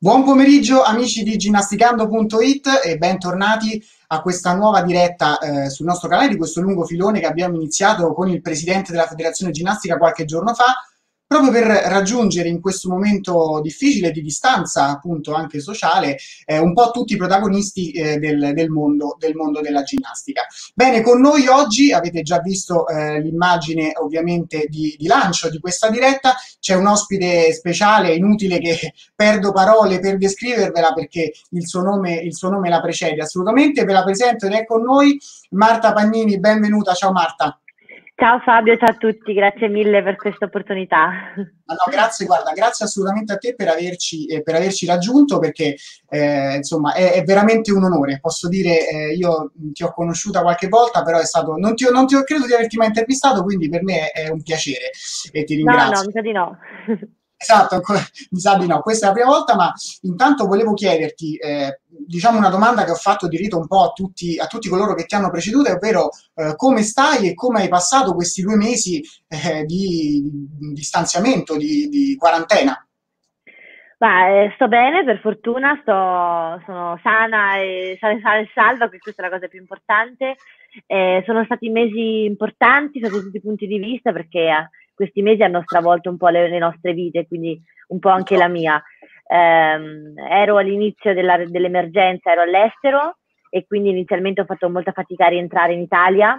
Buon pomeriggio amici di ginnasticando.it e bentornati a questa nuova diretta sul nostro canale di questo lungo filone che abbiamo iniziato con il presidente della Federazione Ginnastica qualche giorno fa, proprio per raggiungere in questo momento difficile di distanza, appunto anche sociale, un po' tutti i protagonisti del mondo della ginnastica. Bene, con noi oggi avete già visto l'immagine ovviamente di lancio di questa diretta, c'è un ospite speciale, inutile che perdo parole per descrivervela perché il suo nome la precede assolutamente. Ve la presento ed è con noi Marta Pagnini, benvenuta, ciao Marta. Ciao Fabio, ciao a tutti, grazie mille per questa opportunità. No, grazie, guarda, grazie assolutamente a te per averci raggiunto perché insomma è veramente un onore. Posso dire, io ti ho conosciuta qualche volta, però è stato, non ti ho credo di averti mai intervistato, quindi per me è un piacere e ti No, no, ringrazio. mi sa di no. Esatto, mi sa di no, questa è la prima volta, ma intanto volevo chiederti, diciamo una domanda che ho fatto di rito un po' a tutti coloro che ti hanno preceduto, ovvero come stai e come hai passato questi 2 mesi di stanziamento, di quarantena? Sto bene, per fortuna, sono sana sana e salva, questa è la cosa più importante. Sono stati mesi importanti sotto tutti i punti di vista perché questi mesi hanno stravolto un po' le nostre vite, quindi un po' anche la Purtroppo. mia. Ero all'inizio dell'emergenza, ero all'estero e quindi inizialmente ho fatto molta fatica a rientrare in Italia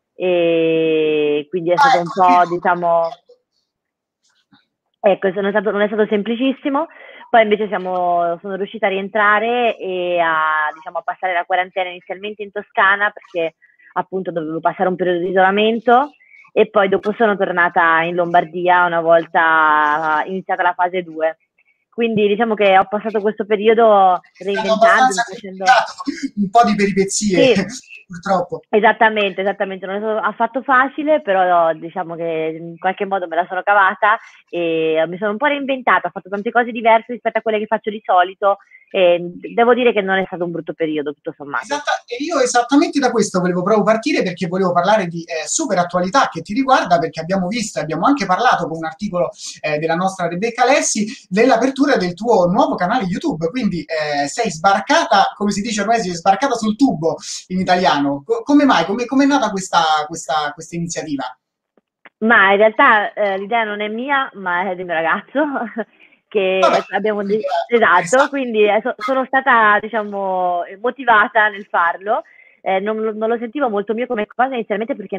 e quindi è Ah, stato un ecco, po', diciamo, ecco, non è stato semplicissimo. Poi invece sono riuscita a rientrare e diciamo, a passare la quarantena inizialmente in Toscana perché appunto dovevo passare un periodo di isolamento e poi dopo sono tornata in Lombardia una volta iniziata la fase 2. Quindi diciamo che ho passato questo periodo è stato abbastanza reinventandomi, facendo... complicato, un po' di peripezie, Sì, purtroppo. esattamente, esattamente, non è stato affatto facile, però diciamo che in qualche modo me la sono cavata e mi sono un po' reinventata, ho fatto tante cose diverse rispetto a quelle che faccio di solito e devo dire che non è stato un brutto periodo, tutto sommato. E io esattamente da questo volevo proprio partire perché volevo parlare di super attualità che ti riguarda perché abbiamo visto e abbiamo anche parlato con un articolo della nostra Rebecca Lessi dell'apertura del tuo nuovo canale YouTube, quindi sei sbarcata, come si dice ormai, sei sbarcata sul tubo in italiano. Come mai? Come è nata questa iniziativa? Ma in realtà l'idea non è mia, ma è del mio ragazzo, Vabbè, che abbiamo un'idea esatto, interessante. quindi sono stata, diciamo, motivata nel farlo. Non lo sentivo molto mio come cosa inizialmente perché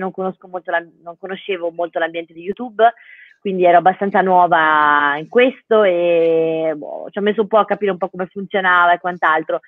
non conoscevo molto l'ambiente di YouTube, quindi ero abbastanza nuova in questo e boh, ci ho messo un po' a capire un po' come funzionava e quant'altro.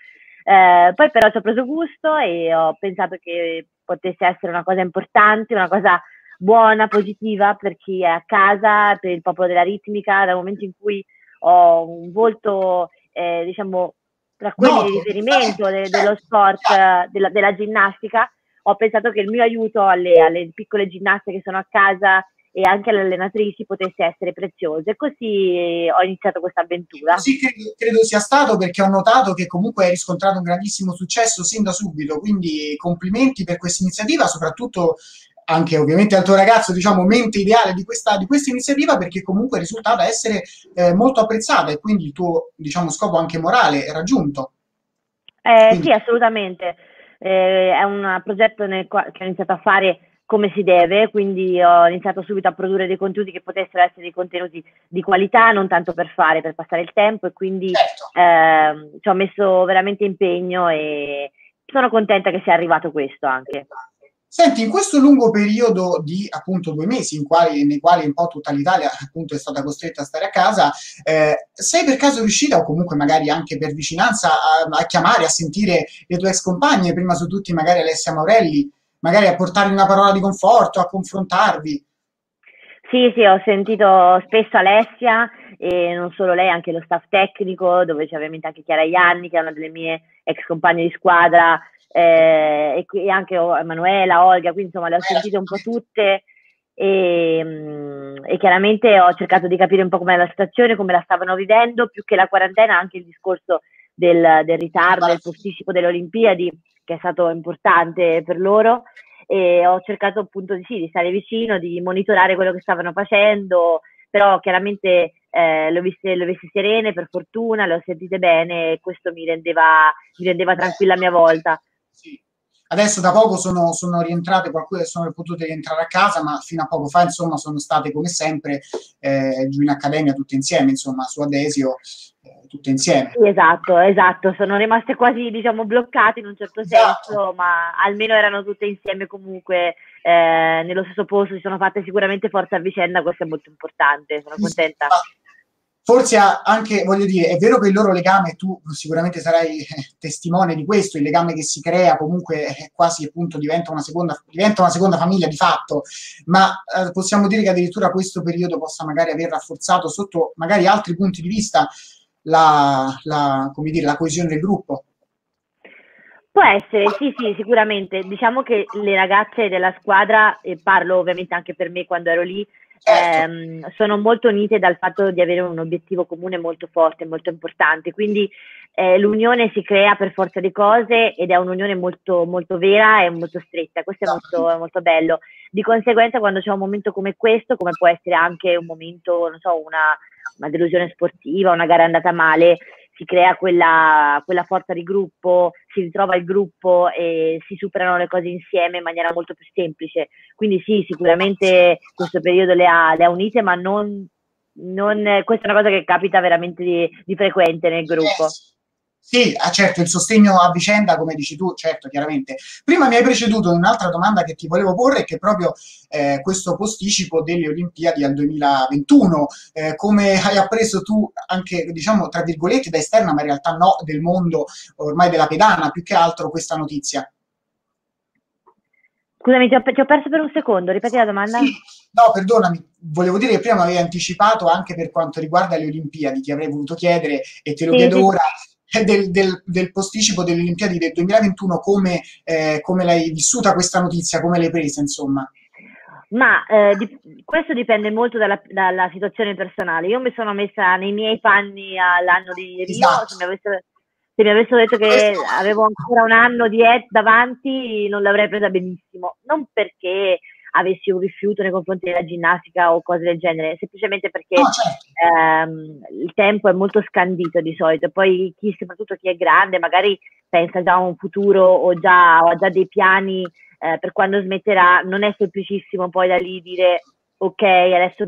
Poi però ci ho preso gusto e ho pensato che potesse essere una cosa importante, una cosa buona, positiva per chi è a casa, per il popolo della ritmica, dal momento in cui ho un volto, diciamo, tra quelli di Noto, riferimento giustamente, dello certo, sport, chiaro. della ginnastica, ho pensato che il mio aiuto alle piccole ginnaste che sono a casa e anche alle allenatrici potesse essere prezioso e così ho iniziato questa avventura. Così credo sia stato perché ho notato che comunque hai riscontrato un grandissimo successo sin da subito, quindi complimenti per questa iniziativa, soprattutto anche ovviamente al tuo ragazzo, diciamo, mente ideale di questa iniziativa perché comunque è risultata essere molto apprezzata e quindi il tuo, diciamo, scopo anche morale è raggiunto. Quindi, Sì, assolutamente. È un progetto che ho iniziato a fare come si deve, quindi ho iniziato subito a produrre dei contenuti che potessero essere dei contenuti di qualità, non tanto per fare, per passare il tempo e quindi certo. ci ho messo veramente impegno e sono contenta che sia arrivato questo anche. Senti, in questo lungo periodo di appunto 2 mesi nei quali un po' tutta l'Italia appunto è stata costretta a stare a casa, sei per caso riuscita, o comunque magari anche per vicinanza, a chiamare, a sentire le tue ex compagne, prima su tutti magari Alessia Maurelli, magari a portargli una parola di conforto, a confrontarvi? Sì, sì, ho sentito spesso Alessia e non solo lei, anche lo staff tecnico, dove c'è ovviamente anche Chiara Ianni, che è una delle mie ex compagne di squadra, e anche Emanuela, Olga, quindi insomma le ho sentite un po' Assolutamente. tutte e chiaramente ho cercato di capire un po' com'è la situazione, come la stavano vivendo, più che la quarantena, anche il discorso del ritardo, del posticipo delle Olimpiadi, che è stato importante per loro e ho cercato appunto di, sì, di stare vicino, di monitorare quello che stavano facendo, però chiaramente le ho viste serene, per fortuna, le ho sentite bene e questo mi rendeva tranquilla a mia volta. Sì. Adesso da poco sono rientrate, qualcuno sono potute rientrare a casa, ma fino a poco fa, insomma, sono state come sempre giù in accademia tutte insieme, insomma, su Adesio, tutte insieme. Sì, esatto, sono rimaste quasi, diciamo, bloccate in un certo Esatto. senso, ma almeno erano tutte insieme comunque nello stesso posto, si sono fatte sicuramente forza a vicenda, questo è molto importante, sono Sì, sì. contenta. Ma forse anche, voglio dire, è vero che il loro legame, tu sicuramente sarai testimone di questo, il legame che si crea comunque quasi appunto diventa una seconda famiglia di fatto, ma possiamo dire che addirittura questo periodo possa magari aver rafforzato sotto magari altri punti di vista come dire, la coesione del gruppo. Può essere, sì, sì, sicuramente. Diciamo che le ragazze della squadra, e parlo ovviamente anche per me quando ero lì, Certo. sono molto unite dal fatto di avere un obiettivo comune molto forte, molto importante. Quindi l'unione si crea per forza di cose ed è un'unione molto, molto vera e molto stretta. Questo è molto bello. Di conseguenza, quando c'è un momento come questo, come può essere anche un momento, non so, una delusione sportiva, una gara andata male, si crea quella forza di gruppo, si ritrova il gruppo e si superano le cose insieme in maniera molto più semplice. Quindi sì, sicuramente questo periodo le ha unite, ma questa è una cosa che capita veramente di frequente nel gruppo. Sì, certo, il sostegno a vicenda, come dici tu, certo, chiaramente. Prima mi hai preceduto in un'altra domanda che ti volevo porre, che è proprio questo posticipo delle Olimpiadi al 2021. Come hai appreso tu, anche, diciamo, tra virgolette, da esterna, ma in realtà no, del mondo ormai della pedana, più che altro questa notizia? Scusami, ti ho perso per un secondo, ripeti la domanda? Sì, no, perdonami, volevo dire che prima mi avevi anticipato anche per quanto riguarda le Olimpiadi, ti avrei voluto chiedere e te lo Sì, chiedo sì. ora, del posticipo delle Olimpiadi del 2021, come l'hai vissuta questa notizia, come l'hai presa, insomma. Ma questo dipende molto dalla situazione personale. Io mi sono messa nei miei panni all'anno di Rio, Esatto. se mi avessero detto Questo- che avevo ancora un anno davanti, non l'avrei presa benissimo. Non perché avessi un rifiuto nei confronti della ginnastica o cose del genere, semplicemente No, perché certo. il tempo è molto scandito di solito. Poi soprattutto chi è grande, magari pensa già a un futuro o già dei piani per quando smetterà, non è semplicissimo poi da lì dire ok, adesso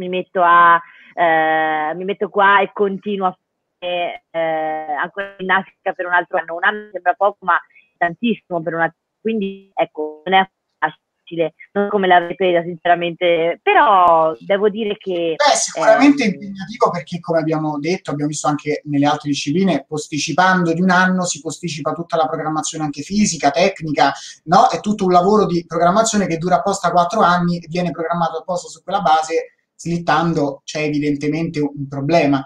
mi metto qua e continuo a fare ancora ginnastica per un altro anno. Un anno sembra poco, ma tantissimo per un altro. Quindi ecco, non è facile, non come l'avrei presa sinceramente, però devo dire che Beh, sicuramente impegnativo perché, come abbiamo detto, abbiamo visto anche nelle altre discipline, posticipando di un anno si posticipa tutta la programmazione anche fisica, tecnica, no? È tutto un lavoro di programmazione che dura apposta 4 anni e viene programmato apposta su quella base, slittando c'è evidentemente un problema.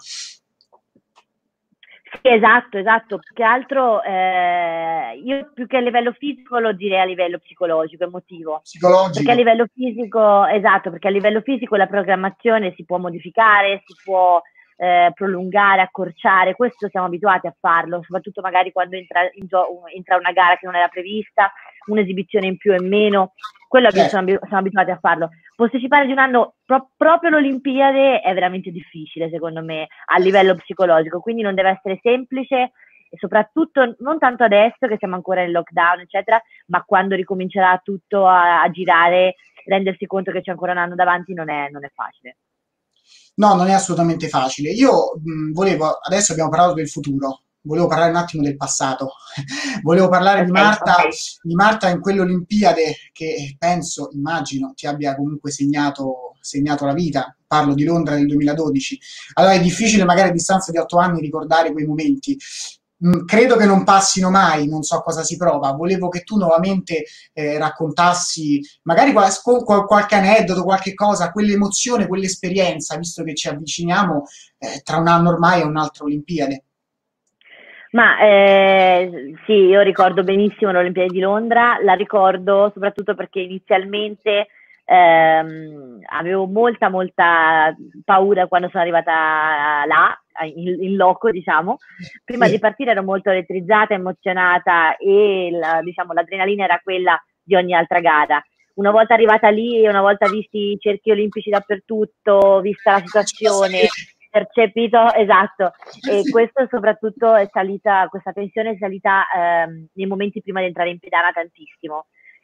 sì, esatto, più che altro io più che a livello fisico lo direi a livello psicologico, emotivo, perché a Psicologico. livello fisico, esatto, perché a livello fisico la programmazione si può modificare, si può prolungare, accorciare, questo siamo abituati a farlo, soprattutto magari quando entra una gara che non era prevista, un'esibizione in più e meno, quello Certo. siamo abituati a farlo. Posticipare di un anno proprio l'Olimpiade è veramente difficile, secondo me, a livello psicologico, quindi non deve essere semplice e soprattutto non tanto adesso che siamo ancora in lockdown, eccetera, ma quando ricomincerà tutto a girare, rendersi conto che c'è ancora un anno davanti non è facile. No, non è assolutamente facile. Io adesso abbiamo parlato del futuro, volevo parlare un attimo del passato. Volevo parlare Ok, Di Marta in quelle Olimpiadi che penso, immagino, ti abbia comunque segnato la vita. Parlo di Londra del 2012. Allora è difficile magari a distanza di 8 anni ricordare quei momenti. Credo che non passino mai, non so cosa si prova. Volevo che tu nuovamente raccontassi magari qualche aneddoto, qualche cosa, quell'emozione, quell'esperienza, visto che ci avviciniamo tra un anno ormai a un'altra Olimpiade. ma sì, io ricordo benissimo l'Olimpiade di Londra, la ricordo soprattutto perché inizialmente avevo molta paura quando sono arrivata là, in loco, diciamo. Prima di Sì, partire ero molto elettrizzata, emozionata e diciamo, l'adrenalina era quella di ogni altra gara. Una volta arrivata lì, una volta visti i cerchi olimpici dappertutto, vista la c'è da situazione, sapere. percepito, esatto, e Sì. questo soprattutto è salita, questa tensione è salita nei momenti prima di entrare in pedana tantissimo.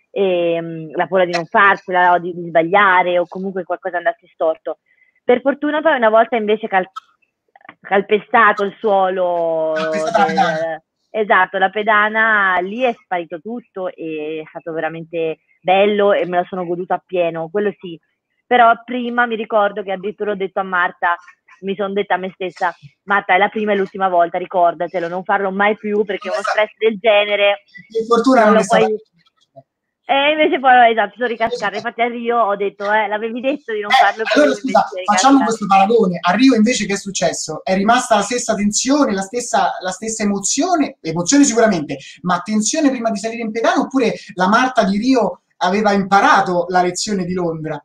La paura di non farcela o di sbagliare o comunque qualcosa andasse storto. Per fortuna poi una volta invece calpestato il suolo Questa è la pedana. esatto, la pedana, lì è sparito tutto e è stato veramente bello e me la sono goduta appieno, quello sì. Però prima mi ricordo che addirittura ho detto a Marta, mi sono detta a me stessa, Marta è la prima e l'ultima volta, ricordatelo, non farlo mai più perché uno stress del genere Per fortuna non non è lo stata. puoi. E invece poi, esatto, sono ricascata. Infatti a Rio ho detto, l'avevi detto di non farlo più, Allora invece scusa, sei facciamo ricascata. questo paragone. A Rio invece che è successo? È rimasta la stessa tensione, la stessa emozione, emozione sicuramente, ma tensione prima di salire in pedana oppure la Marta di Rio aveva imparato la lezione di Londra?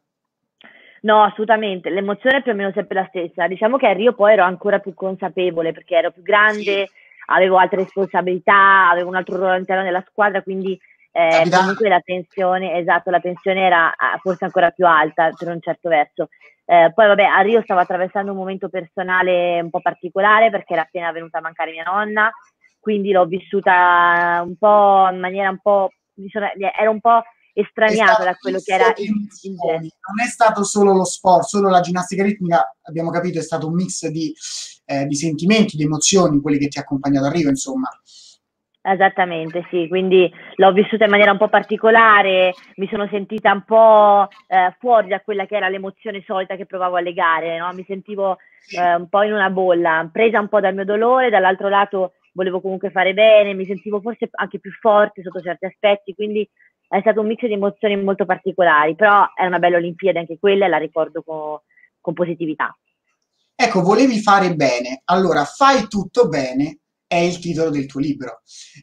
No, assolutamente, l'emozione è più o meno sempre la stessa. Diciamo che a Rio poi ero ancora più consapevole perché ero più Sì, grande, avevo altre responsabilità, avevo un altro ruolo all'interno della squadra, quindi capitano. comunque la tensione, esatto, la tensione era forse ancora più alta per un certo verso. Poi vabbè, a Rio stavo attraversando un momento personale un po' particolare perché era appena venuta a mancare mia nonna, quindi l'ho vissuta un po' in maniera un po', ero un po' È estraniata stato da un quello che mix era di il genere. emozioni, non è stato solo lo sport, solo la ginnastica ritmica, abbiamo capito, è stato un mix di sentimenti, di emozioni, quelli che ti ha accompagnato a Rio, insomma. Esattamente, sì, quindi l'ho vissuta in maniera un po' particolare, mi sono sentita un po' fuori da quella che era l'emozione solita che provavo alle gare, no? Mi sentivo Sì. un po' in una bolla, presa un po' dal mio dolore, dall'altro lato volevo comunque fare bene, mi sentivo forse anche più forte sotto certi aspetti, quindi è stato un mix di emozioni molto particolari, però è una bella Olimpiade anche quella e la ricordo con positività. Ecco, volevi fare bene, allora fai tutto bene è il titolo del tuo libro,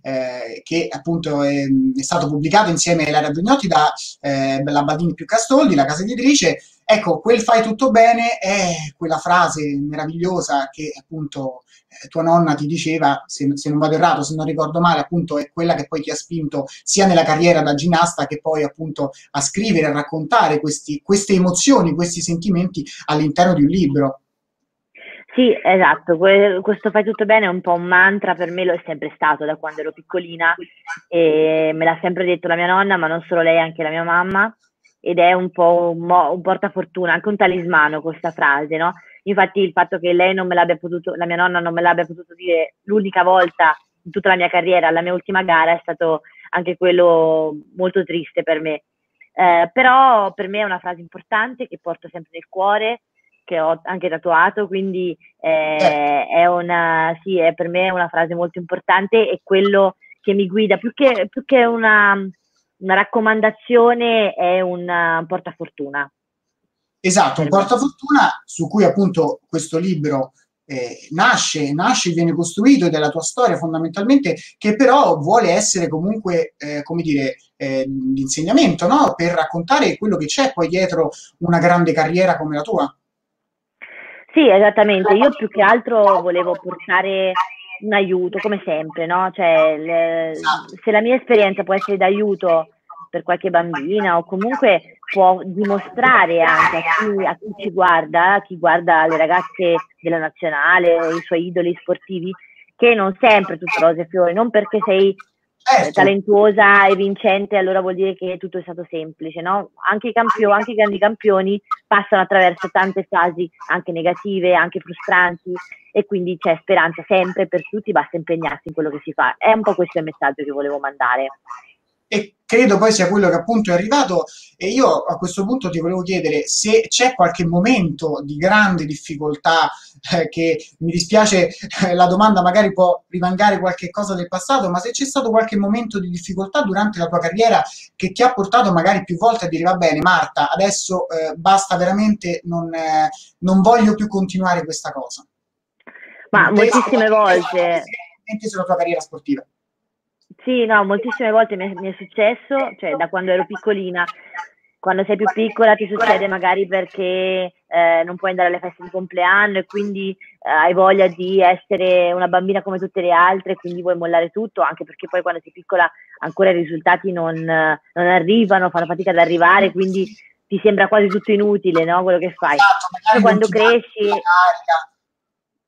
che appunto è stato pubblicato insieme a Ilaria Brignotti da la Badini più Castoldi, la casa editrice. Ecco, quel fai tutto bene è quella frase meravigliosa che appunto tua nonna ti diceva, se non vado errato, se non ricordo male, appunto è quella che poi ti ha spinto sia nella carriera da ginnasta che poi appunto a scrivere, a raccontare queste emozioni, questi sentimenti all'interno di un libro. Sì, esatto, questo fai tutto bene è un po' un mantra, per me lo è sempre stato da quando ero piccolina e me l'ha sempre detto la mia nonna, ma non solo lei, anche la mia mamma, ed è un po' un portafortuna, anche un talismano questa frase, no? Infatti il fatto che lei non me l'abbia potuto, la mia nonna non me l'abbia potuto dire l'unica volta in tutta la mia carriera, alla mia ultima gara, è stato anche quello molto triste per me. Però per me è una frase importante che porto sempre nel cuore, che ho anche tatuato, quindi Certo. sì, per me è una frase molto importante e quello che mi guida, più che una raccomandazione, è un portafortuna Esatto, un per me. portafortuna su cui appunto questo libro nasce, viene costruito ed è la tua storia fondamentalmente, che però vuole essere comunque, come dire, di insegnamento, no? Per raccontare quello che c'è poi dietro una grande carriera come la tua. Sì, esattamente. Io più che altro volevo portare un aiuto, come sempre, no? Cioè, Esatto. se la mia esperienza può essere d'aiuto per qualche bambina o comunque può dimostrare anche a chi ci guarda, a chi guarda le ragazze della nazionale o i suoi idoli sportivi, che non sempre tutto rose e fiori, non perché sei Certo, talentuosa e vincente, allora vuol dire che tutto è stato semplice, no? Anche i grandi campioni passano attraverso tante fasi anche negative, anche frustranti e quindi c'è speranza sempre per tutti, basta impegnarsi in quello che si fa. È un po' questo il messaggio che volevo mandare. e credo poi sia quello che appunto è arrivato e io a questo punto ti volevo chiedere se c'è qualche momento di grande difficoltà, che mi dispiace, la domanda magari può rimangare qualche cosa del passato, ma se c'è stato qualche momento di difficoltà durante la tua carriera che ti ha portato magari più volte a dire va bene Marta, adesso basta veramente, non voglio più continuare questa cosa. Ma Inteso, moltissime volte. sulla tua carriera sportiva. Sì, no, moltissime volte mi è successo, cioè da quando ero piccolina. Quando sei più piccola ti succede magari perché non puoi andare alle feste di compleanno e quindi hai voglia di essere una bambina come tutte le altre, quindi vuoi mollare tutto, anche perché poi quando sei piccola ancora i risultati non arrivano, fanno fatica ad arrivare, quindi ti sembra quasi tutto inutile, no? Quello che fai. Esatto, Poi magari non quando ti danno la cresci. carica.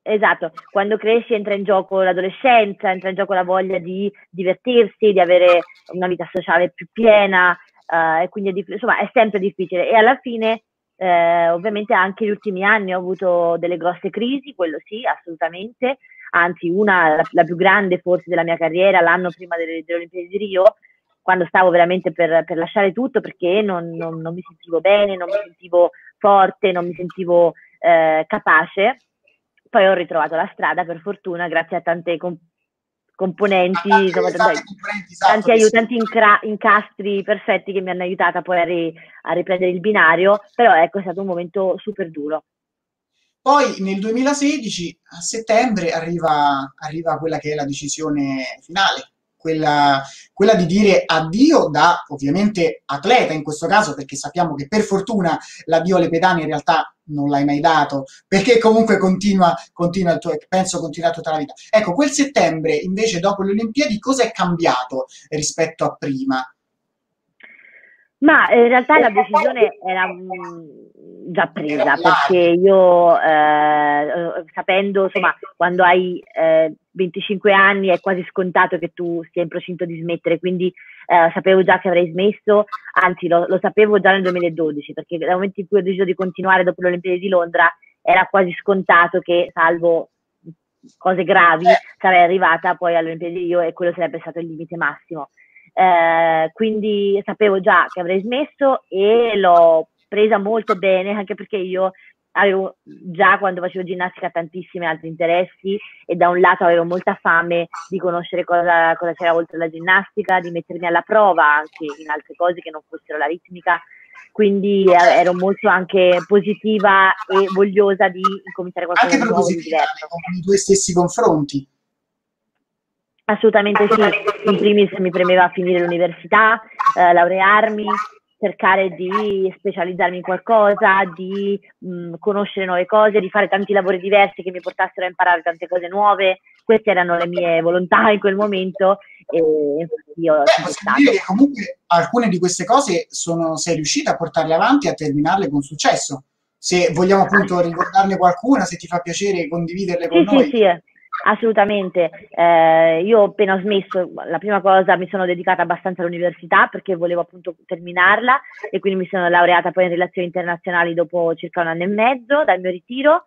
esatto, quando cresci entra in gioco l'adolescenza, entra in gioco la voglia di divertirsi, di avere una vita sociale più piena, e quindi insomma è sempre difficile. E alla fine, ovviamente anche gli ultimi anni ho avuto delle grosse crisi, quello sì, assolutamente, anzi una, la più grande forse della mia carriera, l'anno prima delle Olimpiadi di Rio, quando stavo veramente per lasciare tutto perché non mi sentivo bene, non mi sentivo forte, non mi sentivo capace. Poi ho ritrovato la strada, per fortuna, grazie a tante componenti, insomma, Tante componenti, esatto, tanti che aiutanti incastri perfetti che mi hanno aiutata poi a riprendere il binario, però ecco, è stato un momento super duro. poi nel 2016, a settembre, arriva quella che è la decisione finale, quella di dire addio da, ovviamente, atleta in questo caso, perché sappiamo che per fortuna l'addio alle pedane in realtà non l'hai mai dato, perché comunque continua il tuo, penso continuerà tutta la vita. Ecco, quel settembre, invece, dopo le Olimpiadi, cosa è cambiato rispetto a prima? Ma in realtà la decisione era già Era presa perché live. io, sapendo, insomma, quando hai 25 anni è quasi scontato che tu sia in procinto di smettere, quindi sapevo già che avrei smesso, anzi lo sapevo già nel 2012, perché dal momento in cui ho deciso di continuare dopo le Olimpiadi di Londra era quasi scontato che, salvo cose gravi, sarei arrivata poi alle Olimpiadi di Rio e quello sarebbe stato il limite massimo. Quindi sapevo già che avrei smesso e l'ho presa molto bene, anche perché io avevo già, quando facevo ginnastica, tantissimi altri interessi e da un lato avevo molta fame di conoscere cosa c'era oltre la ginnastica, di mettermi alla prova anche in altre cose che non fossero la ritmica, quindi ero molto anche positiva e vogliosa di incominciare qualcosa Anche di nuovo, di propositiva diverso. con i tuoi stessi confronti. Assolutamente sì, in primis mi premeva finire l'università, laurearmi, cercare di specializzarmi in qualcosa, di conoscere nuove cose, di fare tanti lavori diversi che mi portassero a imparare tante cose nuove. Queste erano le mie volontà in quel momento e infatti io ho Beh, possiamo dire pensato. che comunque alcune di queste cose sei riuscita a portarle avanti e a terminarle con successo. Se vogliamo appunto ricordarne qualcuna, se ti fa piacere condividerle con Sì, sì, noi. sì, assolutamente. Io appena ho smesso, la prima cosa mi sono dedicata abbastanza all'università perché volevo appunto terminarla e quindi mi sono laureata poi in relazioni internazionali dopo circa 1 anno e mezzo dal mio ritiro.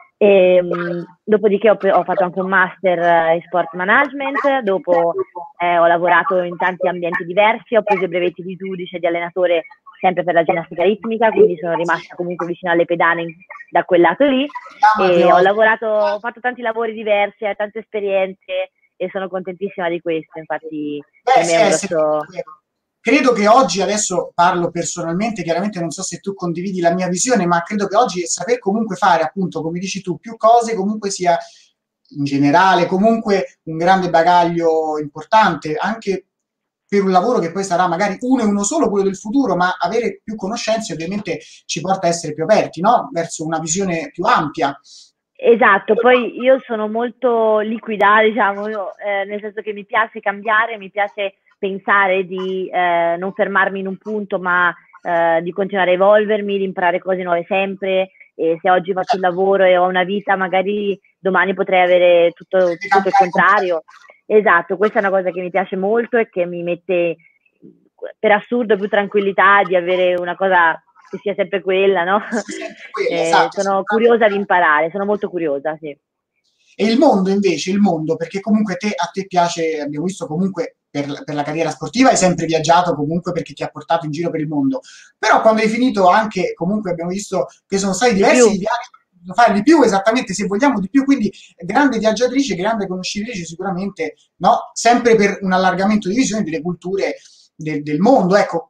Dopodiché ho fatto anche un master in sport management, dopo ho lavorato in tanti ambienti diversi, ho preso i brevetti di giudice e di allenatore sempre per la ginnastica ritmica, quindi sono rimasta comunque vicino alle pedane da quel lato lì e ho fatto tanti lavori diversi, tante esperienze e sono contentissima di questo, infatti per Beh, me è un grosso... credo che oggi, adesso parlo personalmente, chiaramente non so se tu condividi la mia visione, ma credo che oggi saper comunque fare, appunto, come dici tu, più cose comunque sia in generale comunque un grande bagaglio importante, anche per un lavoro che poi sarà magari uno e uno solo, quello del futuro, ma avere più conoscenze ovviamente ci porta a essere più aperti, no? Verso una visione più ampia. Esatto, poi io sono molto liquida, diciamo, nel senso che mi piace cambiare, mi piace pensare di non fermarmi in un punto, ma di continuare a evolvermi, di imparare cose nuove sempre. E se oggi faccio un lavoro e ho una vita, magari domani potrei avere tutto il contrario. Esatto, questa è una cosa che mi piace molto e che mi mette per assurdo più tranquillità di avere una cosa che sia sempre quella, no? Quella, esatto, Sono curiosa di imparare, sono molto curiosa, sì. e il mondo invece, il mondo, perché comunque a te piace, abbiamo visto comunque per la carriera sportiva, hai sempre viaggiato comunque perché ti ha portato in giro per il mondo, però quando hai finito anche, comunque abbiamo visto che sono stati Di diversi più. i viaggi, fare di più, esattamente, se vogliamo di più, quindi grande viaggiatrice, grande conoscitrice sicuramente, no? Sempre per un allargamento di visione delle culture del mondo. Ecco,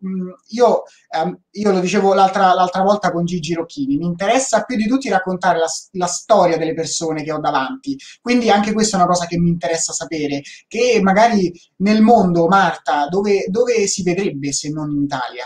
io lo dicevo l'altra volta con Gigi Rocchini, mi interessa più di tutti raccontare la storia delle persone che ho davanti, quindi anche questa è una cosa che mi interessa sapere, che magari nel mondo, Marta, dove si vedrebbe se non in Italia?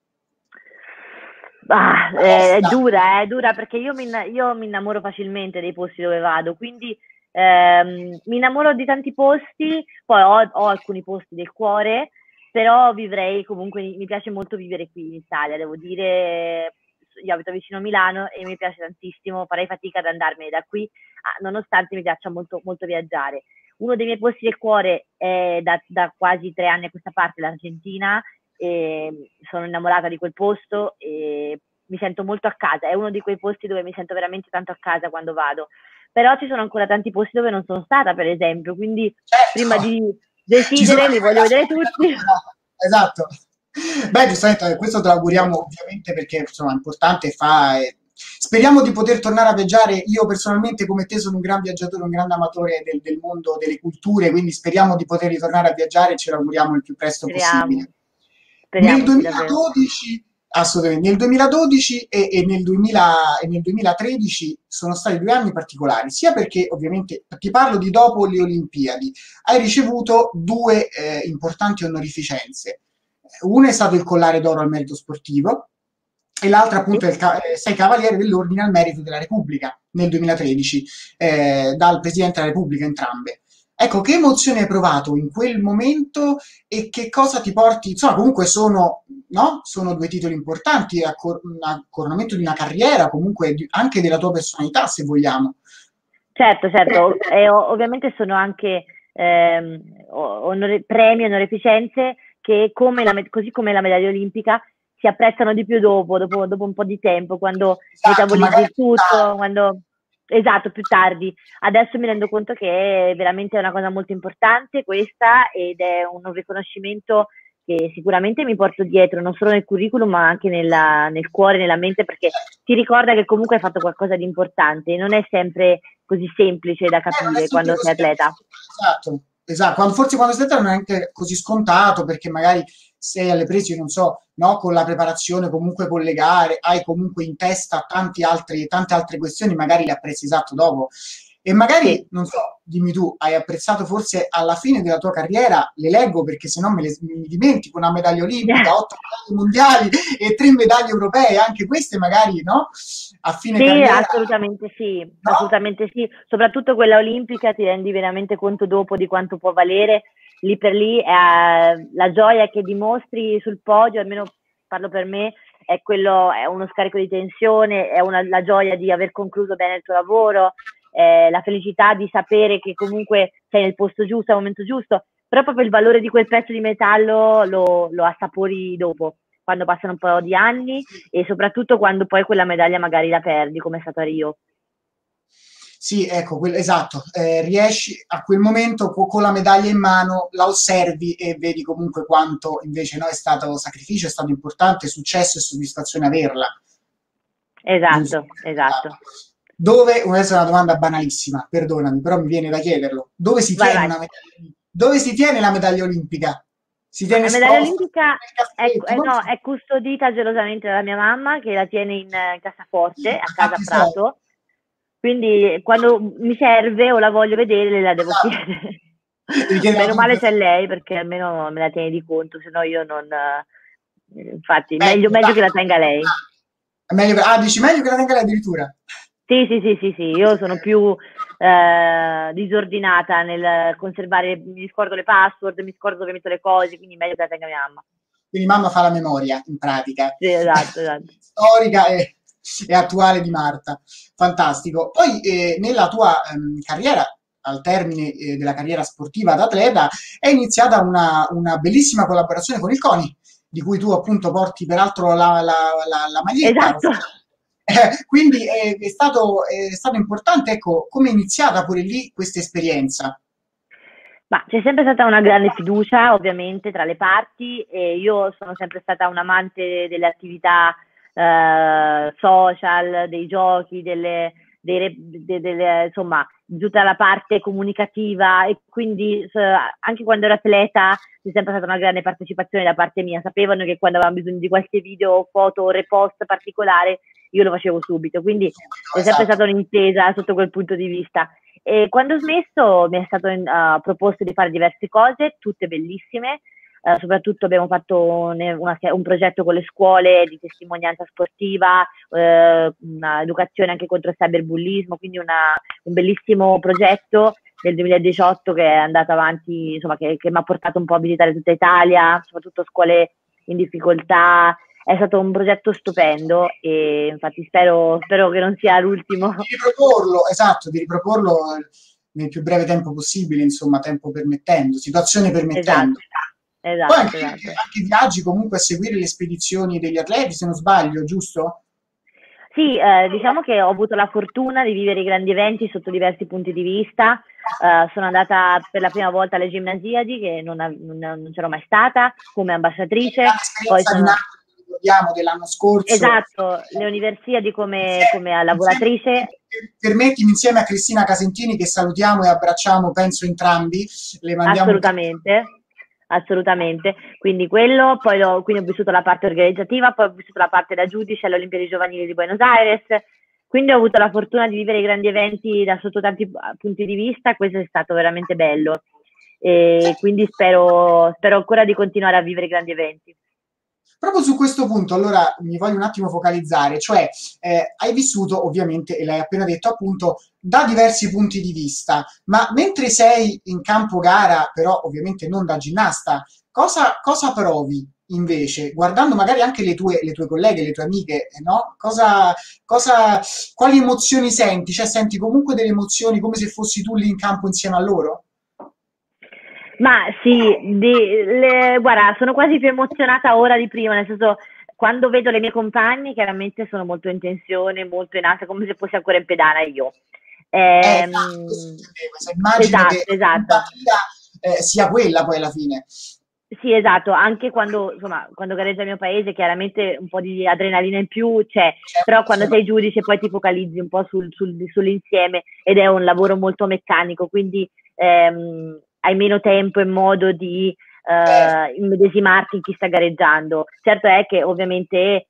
È dura perché io mi innamoro facilmente dei posti dove vado, quindi mi innamoro di tanti posti, poi ho alcuni posti del cuore, però vivrei comunque, mi piace molto vivere qui in Italia, devo dire, io abito vicino a Milano e mi piace tantissimo, farei fatica ad andarmene da qui, nonostante mi piaccia molto, molto viaggiare. Uno dei miei posti del cuore è da quasi 3 anni a questa parte l'Argentina, e sono innamorata di quel posto e mi sento molto a casa, è uno di quei posti dove mi sento veramente tanto a casa quando vado. Però ci sono ancora tanti posti dove non sono stata, per esempio, quindi prima Certo, di ci sono decidere li anche voglio ragazzi vedere che tutti. esatto. Beh, giustamente, questo te lo auguriamo ovviamente perché insomma è importante, speriamo di poter tornare a viaggiare. Io personalmente come te sono un gran viaggiatore, un grande amatore del mondo delle culture, quindi speriamo di poter ritornare a viaggiare e ce lo auguriamo il più presto Speriamo, possibile. Nel speriamo sì, davvero. 2012, assolutamente, nel 2012 e nel 2013 sono stati 2 anni particolari, sia perché ovviamente ti parlo di dopo le Olimpiadi, hai ricevuto due importanti onorificenze. Una è stato il collare d'oro al merito sportivo e l'altra Sì. appunto è sei cavaliere dell'ordine al merito della Repubblica nel 2013 dal Presidente della Repubblica entrambe. Ecco, che emozione hai provato in quel momento e che cosa ti porti? Insomma, comunque sono, no? Sono due titoli importanti, un coronamento di una carriera, comunque anche della tua personalità, se vogliamo. Certo, certo, e ovviamente sono anche premi, onorificenze che così come la medaglia olimpica si apprezzano di più dopo un po' di tempo, quando Esatto, metabolizzi magari il più tutto, tardi. esatto, più tardi. Adesso mi rendo conto che è veramente una cosa molto importante questa ed è un riconoscimento che sicuramente mi porto dietro, non solo nel curriculum, ma anche nel cuore, nella mente, perché ti ricorda che comunque hai fatto qualcosa di importante, non è sempre così semplice da Non è capire sempre quando sei così, atleta. esatto, esatto. Forse quando sei te non è anche così scontato perché magari sei alle prese, non so, no, con la preparazione, comunque con le gare, hai comunque in testa tante altre questioni, magari le apprezzi esatto dopo. E magari, Sì. non so, dimmi tu, hai apprezzato forse alla fine della tua carriera, le leggo perché sennò mi dimentico, una medaglia olimpica, 8 medaglie mondiali e 3 medaglie europee, anche queste magari, no? A fine Sì, carriera, no? assolutamente sì, soprattutto quella olimpica ti rendi veramente conto dopo di quanto può valere, lì per lì la gioia che dimostri sul podio, almeno parlo per me, è uno scarico di tensione, la gioia di aver concluso bene il tuo lavoro, la felicità di sapere che comunque sei nel posto giusto, al momento giusto, però proprio il valore di quel pezzo di metallo lo assapori dopo, quando passano un po' di anni e soprattutto quando poi quella medaglia magari la perdi, come è stato a Rio. Sì, ecco, esatto, riesci a quel momento con la medaglia in mano, la osservi e vedi comunque quanto invece no, è stato sacrificio, è stato importante, successo e soddisfazione averla. Giusto. Esatto, Esatto. esatto. Questa è una domanda banalissima, perdonami, però mi viene da chiederlo. Vai, vai. Dove si tiene la medaglia olimpica? Si Ma tiene la medaglia esposta olimpica nel cassetto? Non no, so. è custodita gelosamente dalla mia mamma che la tiene in cassaforte a A casa a tanti soldi. Prato. Quindi quando mi serve o la voglio vedere la devo Esatto. chiedere. Devi chiedere Meno male autorizzazione. c'è lei perché almeno me la tiene di conto, se no io non. Infatti, Beh, è meglio che importante la come tenga lei. dici meglio che la tenga lei addirittura. Sì, sì, sì, sì, sì, io sono più disordinata nel conservare, mi scordo le password, mi scordo dove metto le cose, quindi meglio che la tenga mia mamma. Quindi mamma fa la memoria, in pratica, Sì, esatto, esatto. storica e attuale di Marta. Fantastico. Poi nella tua carriera, al termine della carriera sportiva da atleta, è iniziata una bellissima collaborazione con il CONI, di cui tu appunto porti peraltro la maglietta. Esatto. Quindi è stato importante, ecco, come è iniziata pure lì questa esperienza. Ma c'è sempre stata una grande fiducia, ovviamente, tra le parti e io sono sempre stata un amante delle attività social, dei giochi, insomma, di tutta la parte comunicativa e quindi anche quando ero atleta c'è sempre stata una grande partecipazione da parte mia. Sapevano che quando avevamo bisogno di qualche video, foto o repost particolare, io lo facevo subito, quindi Subito, è sempre esatto. stata un'intesa sotto quel punto di vista. E quando ho smesso mi è stato proposto di fare diverse cose, tutte bellissime. Soprattutto abbiamo fatto un progetto con le scuole di testimonianza sportiva, una educazione anche contro il cyberbullismo, quindi un bellissimo progetto del 2018 che è andato avanti, insomma, che mi ha portato un po' a visitare tutta Italia, soprattutto scuole in difficoltà. è stato un progetto stupendo e infatti spero che non sia l'ultimo. Di riproporlo, esatto, di riproporlo nel più breve tempo possibile, insomma, tempo permettendo, situazione permettendo. Esatto, Poi esatto, esatto. anche viaggi comunque a seguire le spedizioni degli atleti, se non sbaglio, giusto? Sì, diciamo che ho avuto la fortuna di vivere i grandi eventi sotto diversi punti di vista. Sono andata per la prima volta alle Gimnasiadi, che non c'ero mai stata, come ambasciatrice. Poi L'esperienza di sono... Napoli, ricordiamo, dell'anno scorso. Esatto, le Universiadi come lavoratrice. Permettimi, insieme a Cristina Casentini, che salutiamo e abbracciamo, penso entrambi, le mandiamo un Assolutamente, assolutamente. Quindi quello, quindi ho vissuto la parte organizzativa, poi ho vissuto la parte da giudice alle Olimpiadi Giovanili di Buenos Aires, quindi ho avuto la fortuna di vivere i grandi eventi da sotto tanti punti di vista, questo è stato veramente bello e quindi spero ancora di continuare a vivere i grandi eventi. Proprio su questo punto, allora mi voglio un attimo focalizzare, cioè hai vissuto ovviamente, e l'hai appena detto appunto, da diversi punti di vista, ma mentre sei in campo gara, però ovviamente non da ginnasta, cosa provi invece, guardando magari anche le tue colleghe, le tue amiche, no? Quali emozioni senti? Cioè senti comunque delle emozioni come se fossi tu lì in campo insieme a loro? Ma sì, guarda, sono quasi più emozionata ora di prima, nel senso, quando vedo le mie compagne, chiaramente sono molto in tensione, molto in ansia, come se fossi ancora in pedana io. Esatto, questo intendevo, immagino Esatto, che esatto. l'empatia sia quella poi alla fine. Sì, esatto, anche quando, insomma, quando gareggia il mio paese, chiaramente un po' di adrenalina in più c'è, però Certo, quando certo. sei giudice poi ti focalizzi un po' sull'insieme ed è un lavoro molto meccanico, quindi hai meno tempo e modo di immedesimarti in chi sta gareggiando. Certo è che ovviamente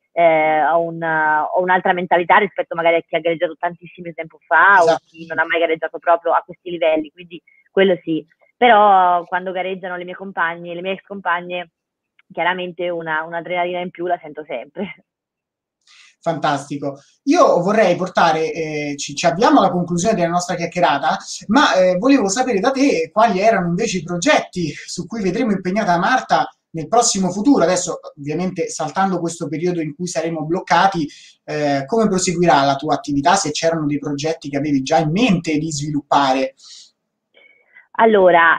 ho un'altra mentalità rispetto magari a chi ha gareggiato tantissimo tempo fa o Esatto. chi non ha mai gareggiato proprio a questi livelli, quindi quello sì. Però quando gareggiano le mie compagne, le mie ex compagne, chiaramente un'adrenalina in più la sento sempre. Fantastico. Io vorrei portare, ci avviamo alla conclusione della nostra chiacchierata, ma volevo sapere da te quali erano invece i progetti su cui vedremo impegnata Marta nel prossimo futuro. Adesso, ovviamente, saltando questo periodo in cui saremo bloccati, come proseguirà la tua attività, se c'erano dei progetti che avevi già in mente di sviluppare? Allora,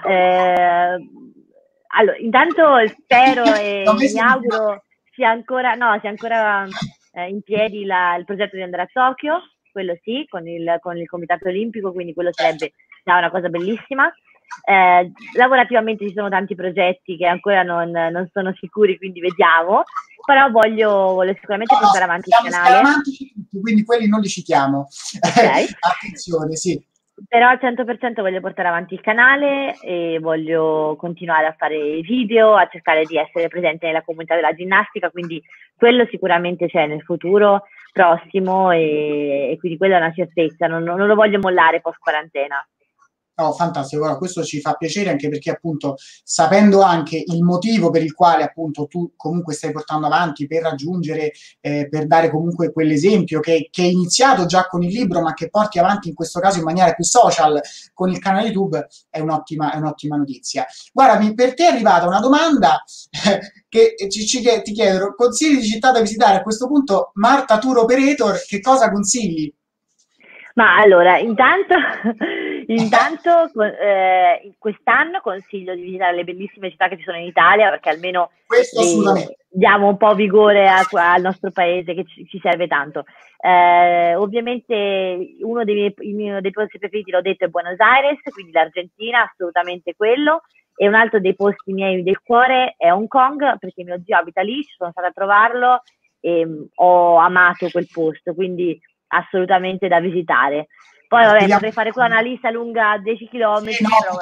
intanto spero Non e mi mi sembra- auguro no, sia ancora in piedi il progetto di andare a Tokyo, quello sì, con il Comitato Olimpico, quindi quello Certo. sarebbe già una cosa bellissima. Lavorativamente ci sono tanti progetti che ancora non sono sicuri, quindi vediamo, però voglio sicuramente No, no, portare avanti il canale. scaramantici tutti, quindi quelli non li citiamo. Ok. Attenzione, sì. Però al 100% voglio portare avanti il canale e voglio continuare a fare video, a cercare di essere presente nella comunità della ginnastica, quindi quello sicuramente c'è nel futuro prossimo e quindi quella è una certezza, non lo voglio mollare post quarantena. No, fantastico, guarda, questo ci fa piacere anche perché appunto sapendo anche il motivo per il quale appunto tu comunque stai portando avanti per raggiungere, per dare comunque quell'esempio che è iniziato già con il libro ma che porti avanti in questo caso in maniera più social con il canale YouTube è è un'ottima notizia. Guarda, per te è arrivata una domanda che ti chiedo, consigli di città da visitare a questo punto, Marta Tour Operator, che cosa consigli? Ma allora, intanto quest'anno consiglio di visitare le bellissime città che ci sono in Italia, perché almeno Questo assolutamente. diamo un po' vigore al nostro paese che ci serve tanto. Ovviamente uno dei posti preferiti, l'ho detto, è Buenos Aires, quindi l'Argentina, assolutamente quello. E un altro dei posti miei del cuore è Hong Kong, perché mio zio abita lì, ci sono stata a trovarlo e ho amato quel posto, quindi assolutamente da visitare. Poi vabbè, Speriamo. potrei fare qua una lista lunga 10 km, Sì, no, però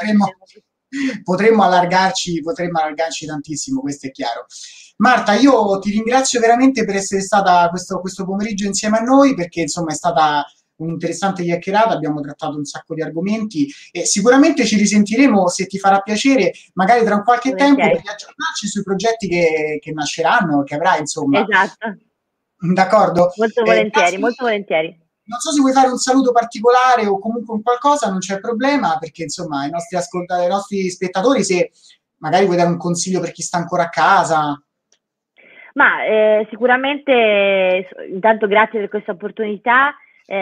potremmo allargarci tantissimo, questo è chiaro. Marta, io ti ringrazio veramente per essere stata questo pomeriggio insieme a noi, perché insomma è stata un'interessante chiacchierata, abbiamo trattato un sacco di argomenti e sicuramente ci risentiremo, se ti farà piacere, magari tra un qualche tempo per volentieri. aggiornarci sui progetti che nasceranno, che avrai, insomma. Esatto, D'accordo? molto volentieri, molto volentieri. Non so se vuoi fare un saluto particolare o comunque un qualcosa, non c'è problema, perché insomma ai nostri spettatori, se magari vuoi dare un consiglio per chi sta ancora a casa. Ma sicuramente, intanto grazie per questa opportunità.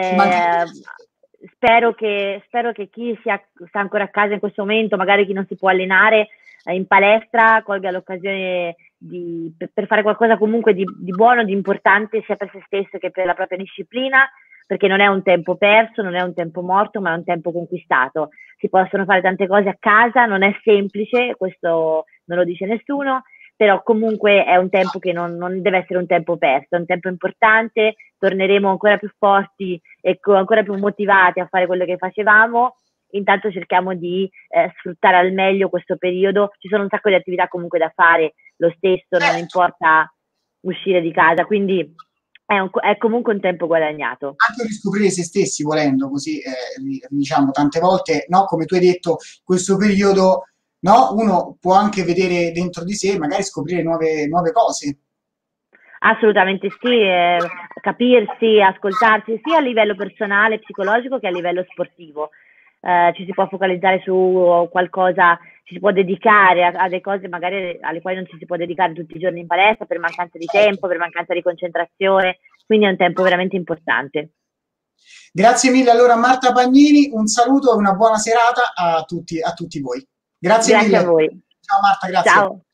Spero che chi sta ancora a casa in questo momento, magari chi non si può allenare in palestra, colga l'occasione per fare qualcosa comunque di buono, di importante, sia per se stesso che per la propria disciplina, perché non è un tempo perso, non è un tempo morto, ma è un tempo conquistato. Si possono fare tante cose a casa, non è semplice, questo non lo dice nessuno, però comunque è un tempo che non deve essere un tempo perso, è un tempo importante, torneremo ancora più forti e ancora più motivati a fare quello che facevamo. Intanto cerchiamo di sfruttare al meglio questo periodo, ci sono un sacco di attività comunque da fare lo stesso, non importa uscire di casa, quindi è comunque un tempo guadagnato. Anche riscoprire se stessi, volendo, così diciamo tante volte, no, come tu hai detto, questo periodo, no, uno può anche vedere dentro di sé, magari scoprire nuove cose. Assolutamente sì, capirsi, ascoltarsi sia a livello personale, psicologico che a livello sportivo. Ci si può focalizzare su qualcosa, ci si può dedicare a delle cose magari alle quali non ci si può dedicare tutti i giorni in palestra per mancanza di tempo, per mancanza di concentrazione, quindi è un tempo veramente importante. Grazie mille allora Marta Pagnini, un saluto e una buona serata a tutti voi. Grazie mille. Grazie a voi. Ciao Marta, grazie. Ciao.